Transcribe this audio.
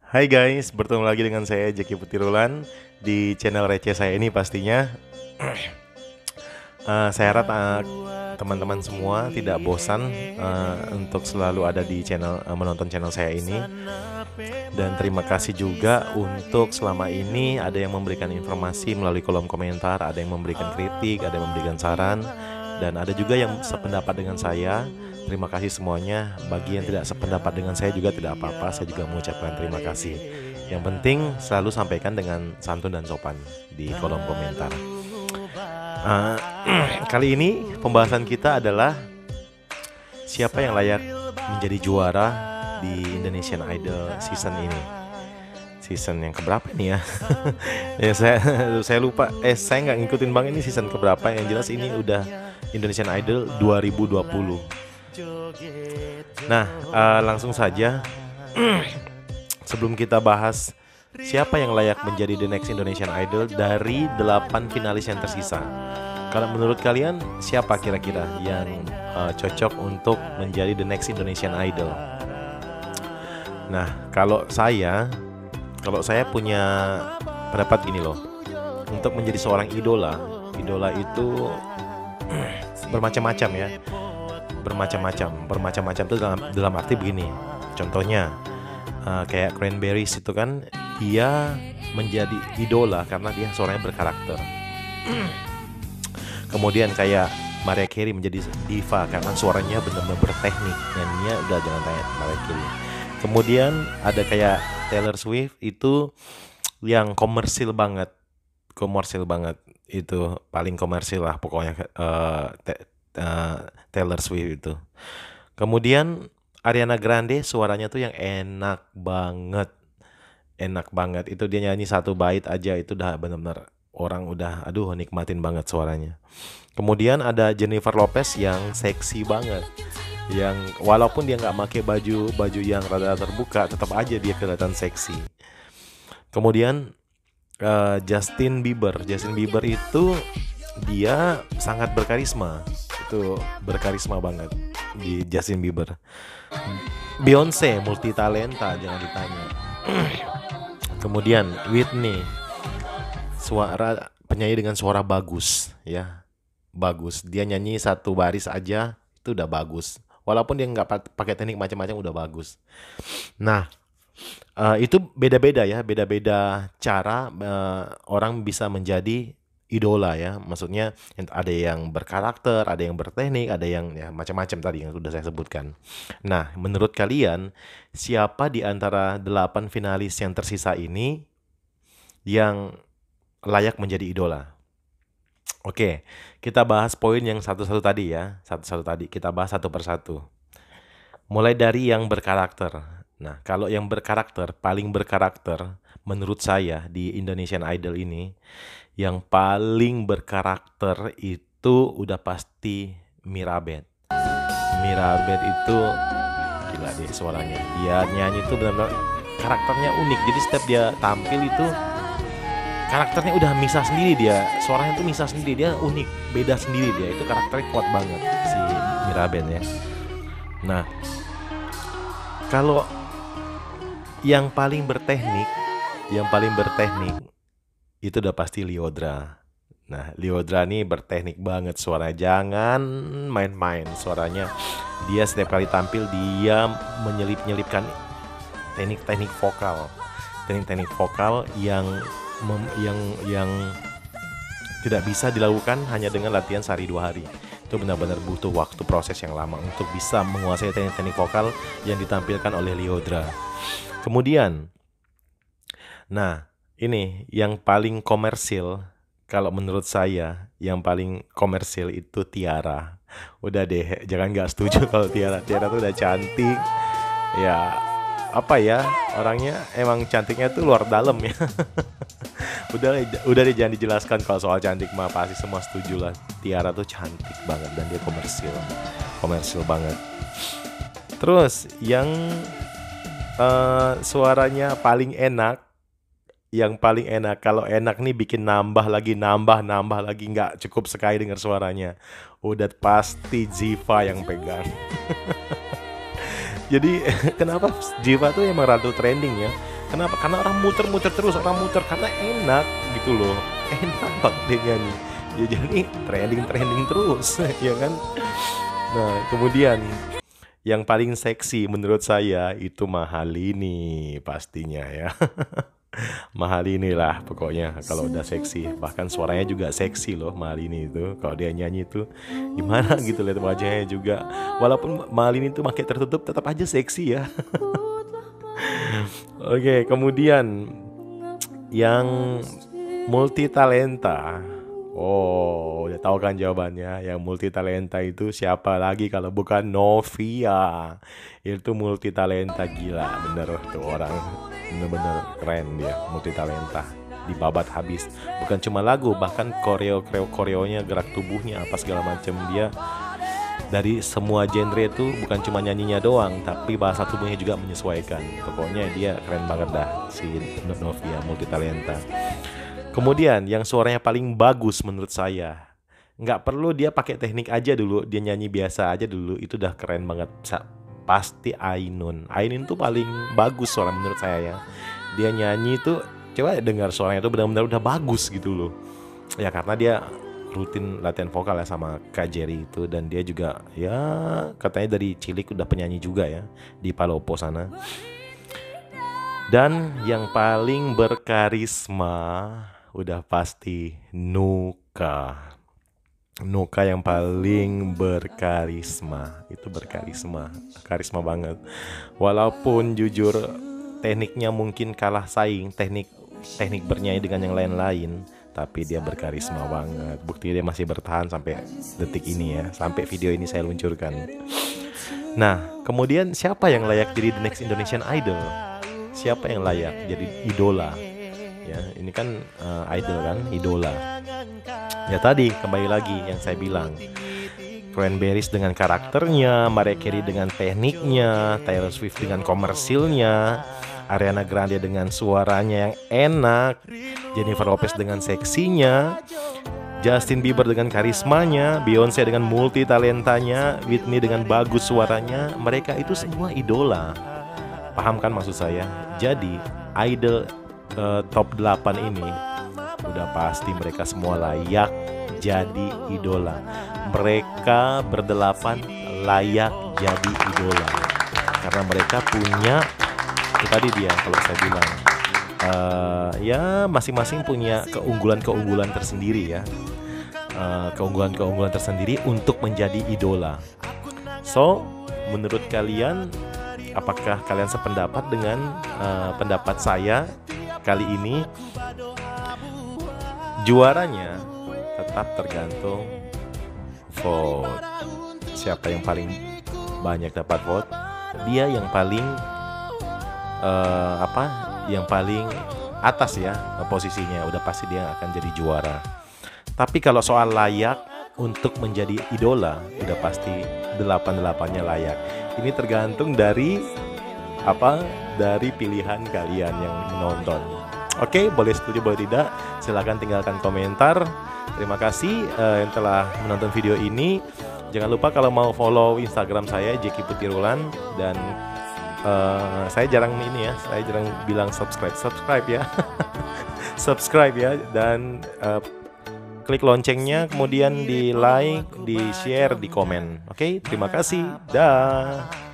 Hai guys, bertemu lagi dengan saya Jeki Putirulan di channel receh saya ini pastinya. Saya harap teman-teman semua tidak bosan untuk selalu ada di channel menonton channel saya ini. Dan terima kasih juga untuk selama ini ada yang memberikan informasi melalui kolom komentar, ada yang memberikan kritik, ada yang memberikan saran, dan ada juga yang sependapat dengan saya. Terima kasih semuanya. Bagi yang tidak sependapat dengan saya juga tidak apa-apa, saya juga mengucapkan terima kasih. Yang penting selalu sampaikan dengan santun dan sopan di kolom komentar. Kali ini pembahasan kita adalah siapa yang layak menjadi juara di Indonesian Idol season ini. Season yang keberapa nih ya? Ya saya lupa. Saya nggak ngikutin bang ini season keberapa. Yang jelas ini udah Indonesian Idol 2020. Nah, langsung saja. Sebelum kita bahas siapa yang layak menjadi the next Indonesian Idol dari 8 finalis yang tersisa, kalau menurut kalian siapa kira-kira yang cocok untuk menjadi the next Indonesian Idol? Nah, kalau saya punya pendapat gini loh. Untuk menjadi seorang idola itu bermacam-macam ya. Bermacam-macam itu dalam arti begini. Contohnya kayak Cranberries itu kan dia menjadi idola karena dia suaranya berkarakter. Kemudian kayak Mariah Carey menjadi diva karena suaranya benar-benar berteknik, nyanyinya udah jangan tanya Mariah Carey. Kemudian ada kayak Taylor Swift itu yang komersil banget itu paling komersil lah pokoknya Taylor Swift itu. Kemudian Ariana Grande suaranya tuh yang enak banget itu, dia nyanyi satu bait aja itu udah benar-benar orang udah nikmatin banget suaranya. Kemudian ada Jennifer Lopez yang seksi banget, yang walaupun dia nggak pakai baju yang rada terbuka tetap aja dia kelihatan seksi. Kemudian Justin Bieber itu dia sangat berkarisma, itu berkarisma banget di Justin Bieber. Beyonce multi talenta jangan ditanya. Kemudian Whitney, penyanyi dengan suara bagus ya, bagus, dia nyanyi satu baris aja itu udah bagus, walaupun dia nggak pakai teknik macam-macam udah bagus. Nah, itu beda-beda cara orang bisa menjadi idola ya. Maksudnya ada yang berkarakter, ada yang berteknik, ada yang ya macam-macam tadi yang sudah saya sebutkan. Nah, menurut kalian siapa di antara 8 finalis yang tersisa ini yang layak menjadi idola? Oke, kita bahas poin yang satu-satu tadi ya. Satu-satu tadi kita bahas satu persatu. Mulai dari yang berkarakter. Nah, kalau yang berkarakter, paling berkarakter menurut saya di Indonesian Idol ini, yang paling berkarakter itu udah pasti Mirabet. Mirabet itu gila deh suaranya. Dia nyanyi itu benar-benar karakternya unik. Jadi setiap dia tampil itu karakternya udah misah sendiri dia. Suaranya tuh misah sendiri, dia unik, beda sendiri dia. Itu karakternya kuat banget si Mirabet ya. Nah, kalau yang paling berteknik itu udah pasti Lyodra. Nah, Lyodra nih berteknik banget suaranya, jangan main-main suaranya. Dia setiap kali tampil dia menyelipkan teknik vokal yang tidak bisa dilakukan hanya dengan latihan sehari 2 hari. Itu benar-benar butuh waktu proses yang lama untuk bisa menguasai teknik vokal yang ditampilkan oleh Lyodra. Kemudian, nah ini yang paling komersil, kalau menurut saya yang paling komersil itu Tiara. Udah deh, jangan nggak setuju kalau Tiara tuh udah cantik. Ya apa ya, orangnya emang cantiknya tuh luar dalam ya. udah deh jangan dijelaskan kalau soal cantik mah pasti semua setuju lah. Tiara tuh cantik banget dan dia komersil banget. Terus yang suaranya paling enak, kalau enak nih bikin nambah lagi nggak cukup sekali dengar suaranya, udah pasti Ziva yang pegang. Jadi kenapa Ziva tuh emang ratu trending ya, Kenapa? Karena orang muter-muter terus, orang muter karena enak gitu loh. Enak banget dia nyanyi. Ya jadi trending terus, ya kan? Nah, kemudian yang paling seksi menurut saya itu Mahalini pastinya ya. Mahalini lah pokoknya kalau udah seksi. Bahkan suaranya juga seksi loh Mahalini itu. Kalau dia nyanyi itu gimana gitu, lihat wajahnya juga. Walaupun Mahalini itu pakai tertutup tetap aja seksi ya. Oke, kemudian yang multi talenta. Oh, udah tahu kan jawabannya. Yang multi talenta itu siapa lagi kalau bukan Novia. Itu multi talenta gila, bener tuh orang. Bener-bener keren dia, multi talenta. Dibabat habis. Bukan cuma lagu, bahkan koreonya, gerak tubuhnya, apa segala macam dia. Dari semua genre itu bukan cuma nyanyinya doang, tapi bahasa tubuhnya juga menyesuaikan. Pokoknya dia keren banget dah si Novia, multi talenta. Kemudian yang suaranya paling bagus menurut saya, nggak perlu dia pakai teknik aja dulu, dia nyanyi biasa aja dulu, itu udah keren banget. Pasti Ainun tuh paling bagus suara menurut saya ya. Dia nyanyi tuh, coba dengar suaranya tuh benar-benar udah bagus gitu loh. Ya karena dia rutin latihan vokal ya sama Kak Jerry itu, dan dia juga ya katanya dari cilik udah penyanyi juga ya di Palopo sana. Dan yang paling berkarisma udah pasti Nuka yang paling berkarisma. Itu karisma banget. Walaupun jujur tekniknya mungkin kalah saing, teknik bernyanyi dengan yang lain-lain, tapi dia berkarisma banget. Bukti dia masih bertahan sampai detik ini ya, sampai video ini saya luncurkan. Nah, kemudian siapa yang layak jadi the next Indonesian Idol? Siapa yang layak jadi idola? Ya, ini kan idol kan, idola. Ya tadi kembali lagi yang saya bilang, Cranberries dengan karakternya, Mariah Carey dengan tekniknya, Taylor Swift dengan komersilnya, Ariana Grande dengan suaranya yang enak, Jennifer Lopez dengan seksinya, Justin Bieber dengan karismanya, Beyonce dengan multi talentanya, Whitney dengan bagus suaranya. Mereka itu semua idola. Paham kan maksud saya? Jadi idol top 8 ini udah pasti mereka semua layak jadi idola. Mereka berdelapan layak jadi idola karena mereka punya, itu tadi dia kalau saya bilang, ya masing-masing punya keunggulan tersendiri ya, keunggulan tersendiri untuk menjadi idola. So, menurut kalian, apakah kalian sependapat dengan pendapat saya kali ini? Juaranya tetap tergantung vote. Siapa yang paling banyak dapat vote, dia yang paling yang paling atas ya posisinya, udah pasti dia akan jadi juara. Tapi kalau soal layak untuk menjadi idola, udah pasti 8-8-nya layak. Ini tergantung dari dari pilihan kalian yang menonton. Oke, boleh setuju boleh tidak, silahkan tinggalkan komentar. Terima kasih yang telah menonton video ini. Jangan lupa kalau mau follow Instagram saya JekyPutirulan, dan saya jarang bilang subscribe ya. Subscribe ya, dan klik loncengnya, kemudian di like, di share, di komen. Oke, terima kasih. Dah.